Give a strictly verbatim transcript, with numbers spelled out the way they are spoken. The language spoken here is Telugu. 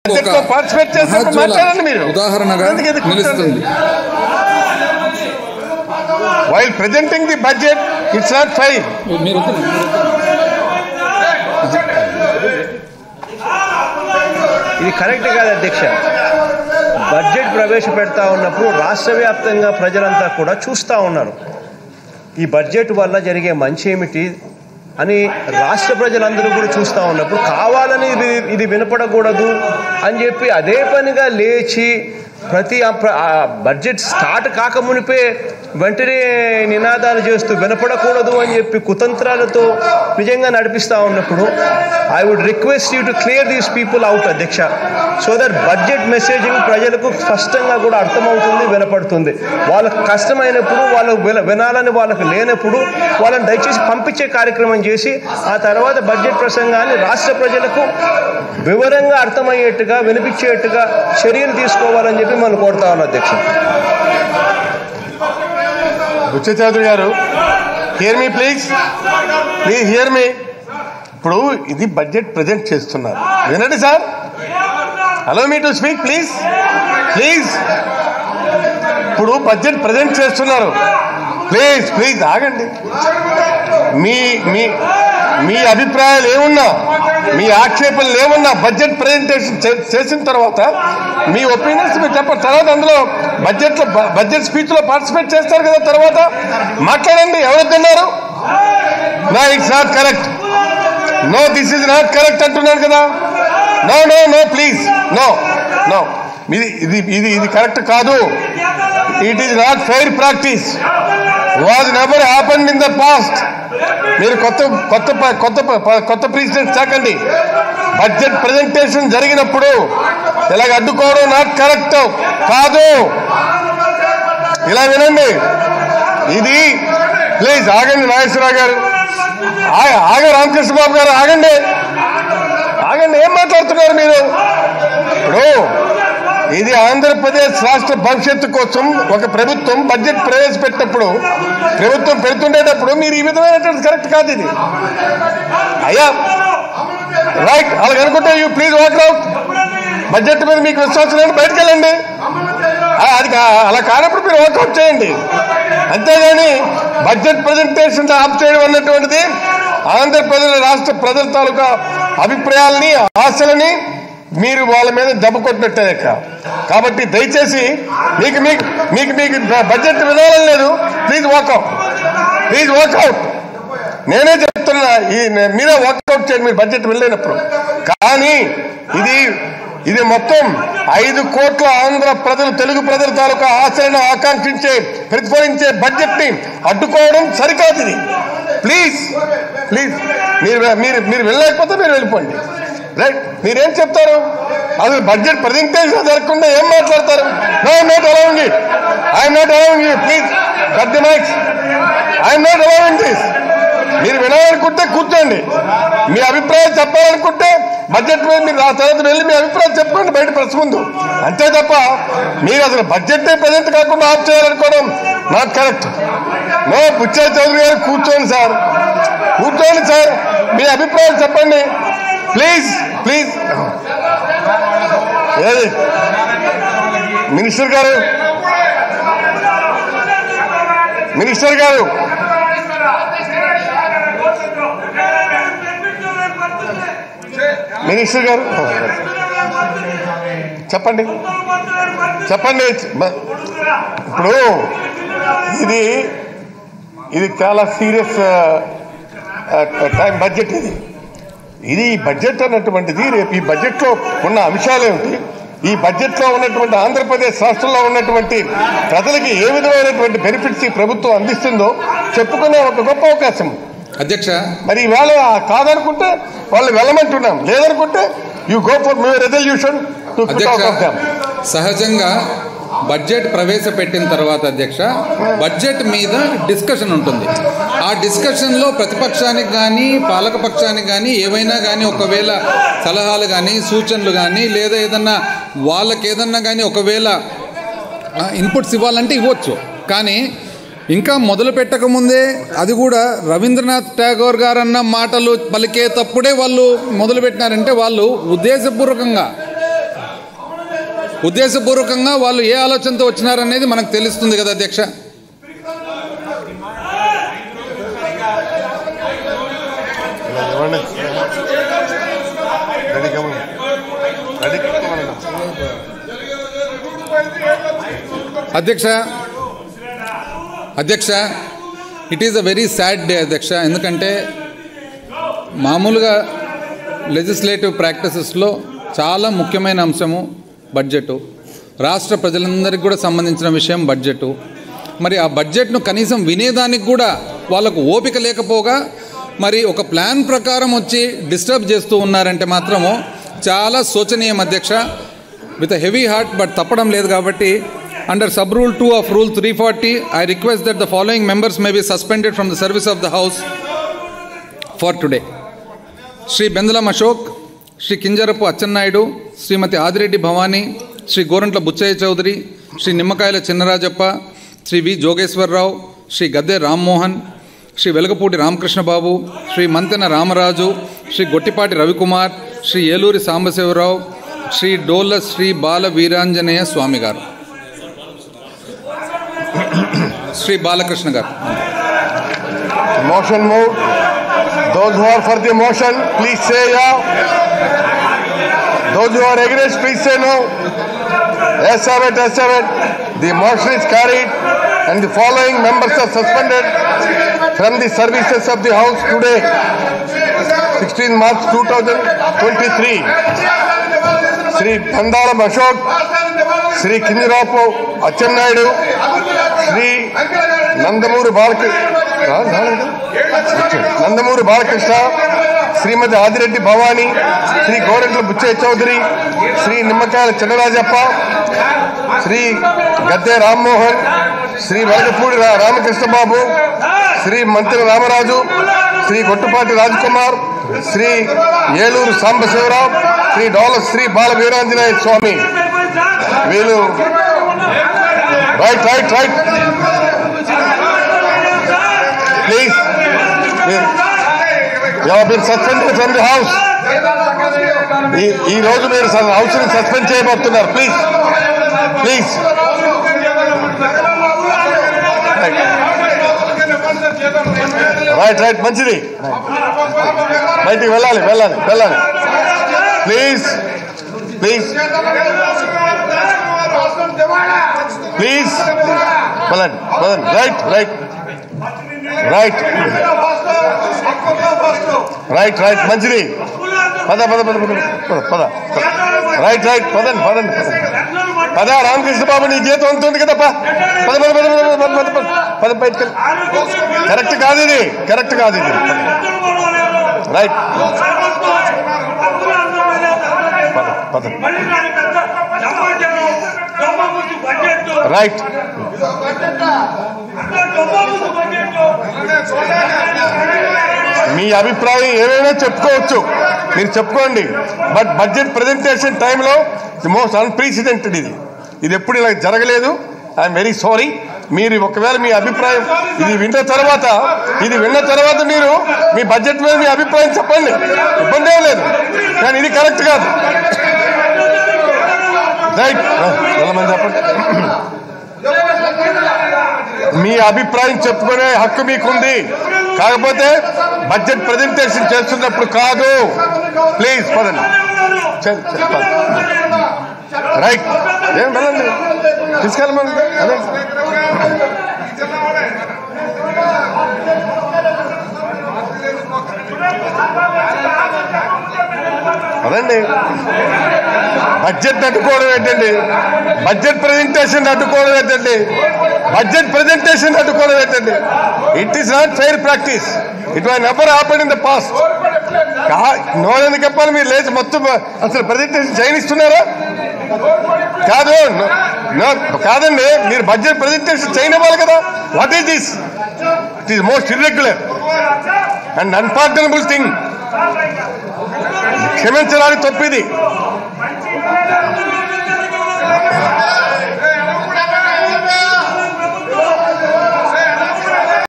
ఉదాహరణగా నిలుస్తుంది. While presenting the budget, it's not fine. ఇది కరెక్ట్ కాదు అధ్యక్ష. బడ్జెట్ ప్రవేశపెడతా ఉన్నప్పుడు రాష్ట్ర వ్యాప్తంగా ప్రజలంతా కూడా చూస్తూ ఉన్నారు. ఈ బడ్జెట్ వల్ల జరిగే మంచి ఏమిటి అని రాష్ట్ర ప్రజలందరూ కూడా చూస్తూ ఉన్నప్పుడు కావాలని ఇది ఇది వినపడకూడదు అని చెప్పి అదే పనిగా లేచి ప్రతి బడ్జెట్ స్టార్ట్ కాకమునిపే వెంటనే నినాదాలు చేస్తూ వినపడకూడదు అని చెప్పి కుతంత్రాలతో నిజంగా నడిపిస్తూ ఉన్నప్పుడు I would request you to clear these people out అధ్యక్ష, సో దట్ బడ్జెట్ మెసేజింగ్ ప్రజలకు స్పష్టంగా కూడా అర్థమవుతుంది, వినపడుతుంది. వాళ్ళకు కష్టమైనప్పుడు వాళ్ళకు వినాలని వాళ్ళకు లేనప్పుడు వాళ్ళని దయచేసి పంపించే కార్యక్రమం చేసి ఆ తర్వాత బడ్జెట్ ప్రసంగాన్ని రాష్ట్ర ప్రజలకు వివరంగా అర్థమయ్యేట్టుగా వినిపించేట్టుగా చర్యలు తీసుకోవాలని చెప్పి మనం కోరుతా ఉన్నాం అధ్యక్ష. Buchha Chowdary garu, hear me please, please hear me. ఇప్పుడు ఇది బడ్జెట్ ప్రజెంట్ చేస్తున్నారు, వినండి sir. Allow me to speak please, please. ఇప్పుడు బడ్జెట్ ప్రజెంట్ చేస్తున్నారు, ప్లీజ్ ప్లీజ్ ఆగండి. మీ మీ మీ అభిప్రాయాలు ఏమున్నా, మీ ఆక్షేపణలు ఏమున్నా బడ్జెట్ ప్రజెంటేషన్ చేసిన తర్వాత మీ ఒపీనియన్స్ మీరు చెప్పండి. తర్వాత అందులో బడ్జెట్లో బడ్జెట్ స్పీచ్లో పార్టిసిపేట్ చేస్తారు కదా, తర్వాత మాట్లాడండి. ఎవరొద్దన్నారు? No, it's not correct, no this is not correct అంటున్నాను కదా. No no no please, no no, ఇది ఇది ఇది ఇది కరెక్ట్ కాదు. It is not fair practice, was never happened in the past. మీరు కొత్త కొత్త కొత్త కొత్త ప్రెసిడెంట్ చాకండి. బడ్జెట్ ప్రజెంటేషన్ జరిగినప్పుడు ఇలాగ అడ్డుకోవడం నాట్ కరెక్ట్ కాదు. ఇలా వినండి, ఇది ప్లీజ్ ఆగండి. నాగేశ్వరరావు గారు, ఆగ రామకృష్ణ బాబు గారు ఆగండి, ఆగండి. ఏం మాట్లాడుతున్నారు మీరు? ఇప్పుడు ఇది ఆంధ్రప్రదేశ్ రాష్ట్ర భవిష్యత్తు కోసం ఒక ప్రభుత్వం బడ్జెట్ ప్రవేశపెట్టినప్పుడు, ప్రభుత్వం పెడుతుండేటప్పుడు మీరు ఈ విధమైనటువంటి కరెక్ట్ కాదు ఇది. అయ్యా రైట్, అలాగ అనుకుంటే you please walk out. Budget మీద మీకు విశ్వాసం లేదు, బయటకు వెళ్ళండి. అది అలా కానప్పుడు మీరు వాకౌట్ చేయండి. అంతేగాని బడ్జెట్ ప్రజెంటేషన్ ఆఫ్ చేయడం అన్నటువంటిది ఆంధ్రప్రదేశ్ రాష్ట్ర ప్రజల తాలూకా అభిప్రాయాలని, ఆశలని మీరు వాళ్ళ మీద దెబ్బ కొట్టినట్టే లెక్క. కాబట్టి దయచేసి మీకు మీకు మీకు మీకు బడ్జెట్ వినాలని లేదు, ప్లీజ్ వాకౌట్, ప్లీజ్ వాకౌట్. నేనే చెప్తున్నా, ఈ మీరే వాకౌట్ చేయండి మీరు బడ్జెట్ వెళ్ళలేనప్పుడు. కానీ ఇది ఇది మొత్తం ఐదు కోట్ల ఆంధ్ర ప్రజలు, తెలుగు ప్రజల తాలూకా ఆశలను ఆకాంక్షించే ప్రతిఫలించే బడ్జెట్ ని అడ్డుకోవడం సరికాదు. ఇది ప్లీజ్ ప్లీజ్ మీరు మీరు మీరు వెళ్ళలేకపోతే మీరు వెళ్ళిపోండి. రైట్, మీరేం చెప్తారు? అసలు బడ్జెట్ ప్రజెంటేషన్ జరగకుండా ఏం మాట్లాడతారు? No, I'm not allowing it, I'm not allowing it, please cut the mics, I'm not allowing this. మీరు వినాలనుకుంటే కూర్చోండి, మీ అభిప్రాయం చెప్పాలనుకుంటే బడ్జెట్ మీద మీరు ఆ తర్వాత వెళ్ళి మీ అభిప్రాయం చెప్పుకోండి బయట ప్రెస్ ముందు. అంతే తప్ప మీరు అసలు బడ్జెట్ ప్రజెంట్ కాకుండా ఆఫ్ చేయాలనుకోవడం not correct. No, Buchha Chowdary garu కూర్చోండి సార్, కూర్చోండి సార్, మీ అభిప్రాయం చెప్పండి ప్లీజ్ ప్లీజ్. ఏది minister garu, minister garu minister garu చెప్పండి చెప్పండి. ఇప్పుడు ఇది ఇది చాలా సీరియస్ టైం బడ్జెట్. ఇది ఇది బడ్జెట్ అన్నటువంటిది రేపు ఈ బడ్జెట్లో ఉన్న అంశాలేమిటి, ఈ బడ్జెట్లో ఉన్నటువంటి ఆంధ్రప్రదేశ్ రాష్ట్రంలో ఉన్నటువంటి ప్రజలకి ఏ విధమైనటువంటి బెనిఫిట్స్ ఈ ప్రభుత్వం అందిస్తుందో చెప్పుకునే ఒక గొప్ప అవకాశం అధ్యక్ష. మరి ఇవాళ కాదనుకుంటే వాళ్ళు వెళ్ళమంటున్నాం, లేదనుకుంటే you go for your resolution to put out of them. సహజంగా బడ్జెట్ ప్రవేశపెట్టిన తర్వాత అధ్యక్ష బడ్జెట్ మీద డిస్కషన్ ఉంటుంది. ఆ డిస్కషన్లో ప్రతిపక్షానికి కానీ పాలకపక్షానికి కానీ ఏవైనా కానీ ఒకవేళ సలహాలు కానీ సూచనలు కానీ లేదా ఏదన్నా వాళ్ళకి ఏదన్నా కానీ ఒకవేళ ఇన్పుట్స్ ఇవ్వాలంటే ఇవ్వచ్చు. కానీ ఇంకా మొదలు పెట్టకముందే అది కూడా రవీంద్రనాథ్ ఠాగూర్ గారు అన్న మాటలు పలికేటప్పుడే వాళ్ళు మొదలుపెట్టినారంటే వాళ్ళు ఉద్దేశపూర్వకంగా ఉద్దేశపూర్వకంగా వాళ్ళు ఏ ఆలోచనతో వచ్చినారనేది మనకు తెలుస్తుంది కదా అధ్యక్ష. అధ్యక్ష అధ్యక్ష it is a very sad day అధ్యక్ష. ఎందుకంటే మామూలుగా లెజిస్లేటివ్ ప్రాక్టీసెస్లో చాలా ముఖ్యమైన అంశము బడ్జెటు, రాష్ట్ర ప్రజలందరికీ కూడా సంబంధించిన విషయం బడ్జెటు. మరి ఆ బడ్జెట్ను కనీసం వినేదానికి కూడా వాళ్ళకు ఓపిక లేకపోగా మరి ఒక ప్లాన్ ప్రకారం వచ్చి డిస్టర్బ్ చేస్తూ ఉన్నారంటే మాత్రము చాలా శోచనీయం అధ్యక్ష. With a heavy heart, but తప్పడం లేదు కాబట్టి under sub rule two of rule three forty I request that the following members may be suspended from the service of the house for today: Shri Bendalam Ashok, Shri Kinjarapu Achannaidu, Srimati Adireddy Bhavani, Shri Gorantla Buchaya Chaudhary, Shri Nimmakayala Chinnarajappa, Shri V Jogeshwar Rao, Shri Gadde Ram Mohan, Shri Velagapudi Ramakrishna Babu, Shri Mantena Ramaraju, Shri Gottipati Ravikumar, Shri Yeluri Sambasivarao, Shri Dola Shri Bala Veeranjaneya Swami Garu, Shri Balakrishna Garu. Motion moved. Those who are for the motion, please say yeah. Those who are against, please say no. Yes, have it, yes, have it. The motion is carried and the following members are suspended from the services of the House today, sixteenth March two thousand twenty-three. Shri Bendalam Ashok, Shri Kinjarapu Achannaidu, Shri Nandamuri Balakrishna, Nandamuri Balakrishna, Srimati Adireddy Bhavani, Shri Gorantla Buchaya Chaudhary, Shri Nimmakayala Chinnarajappa, Shri Gadde Ram Mohan, Shri Velagapudi Ramakrishna Babu, Shri Mantena Ramaraju, Shri Gottipati Rajkumar, Shri Yeluri Sambasivarao, Shri Dola Shri Bala Veeranjaneya Swami. Velu. Right, right, right. Please. You have been suspended from the house. ఈ రోజు మీరు హౌస్ ని సస్పెండ్ చేయబోతున్నారు. ప్లీజ్ ప్లీజ్ రైట్ రైట్ మంచిది. బయటికి వెళ్ళాలి వెళ్ళాలి వెళ్ళాలి. ప్లీజ్ ప్లీజ్ ప్లీజ్ పదండి పదండి. Right right right right right మంచిది. పద పద పద పద పద రైట్ రైట్ పదండి పదండి పద. రామకృష్ణ బాబు నీ జీతం ఉంటుంది కదా. పద పద పద పద పద పద పద బయటకు. కరెక్ట్ కాదు ఇది, కరెక్ట్ కాదు ఇది. రైట్ పద పద రైట్. మీ అభిప్రాయం ఏమైనా చెప్పుకోవచ్చు, మీరు చెప్పుకోండి. బట్ బడ్జెట్ ప్రజెంటేషన్ టైంలో ది మోస్ట్ అన్ప్రెసిడెంటెడ్ ఇది. ఇది ఎప్పుడు ఇలా జరగలేదు. I'm very sorry. మీరు ఒకవేళ మీ అభిప్రాయం ఇది విన్న తర్వాత ఇది విన్న తర్వాత మీరు మీ బడ్జెట్ మీద మీ అభిప్రాయం చెప్పండి, ఇబ్బంది ఏం లేదు. కానీ ఇది కరెక్ట్ కాదు. రైట్ వెళ్ళమని చెప్పండి. మీ అభిప్రాయం చెప్పుకునే హక్కు మీకుంది, కాకపోతే బడ్జెట్ ప్రజెంటేషన్ చేస్తున్నప్పుడు కాదు. ప్లీజ్ పదండి. రైట్ ఏం వెళ్ళండి తీసుకెళ్ళమని. అదే అదండి బడ్జెట్ అడ్డుకోవడం ఏంటండి, బడ్జెట్ ప్రజెంటేషన్ అడ్డుకోవడం ఏంటండి, బడ్జెట్ ప్రజెంటేషన్ అడ్డుకోవడం ఏంటండి. It is not fair practice. It was never happen in the past. నోరెందుకు చెప్పాలి మీరు లేచి మొత్తం అసలు ప్రజెంటేషన్ చేయనిస్తున్నారా? కాదు కాదండి, మీరు బడ్జెట్ ప్రజెంటేషన్ చేయనివ్వాలి కదా. What is this? It is most irregular and unpardonable thing. క్షమించడానికి తప్పిది.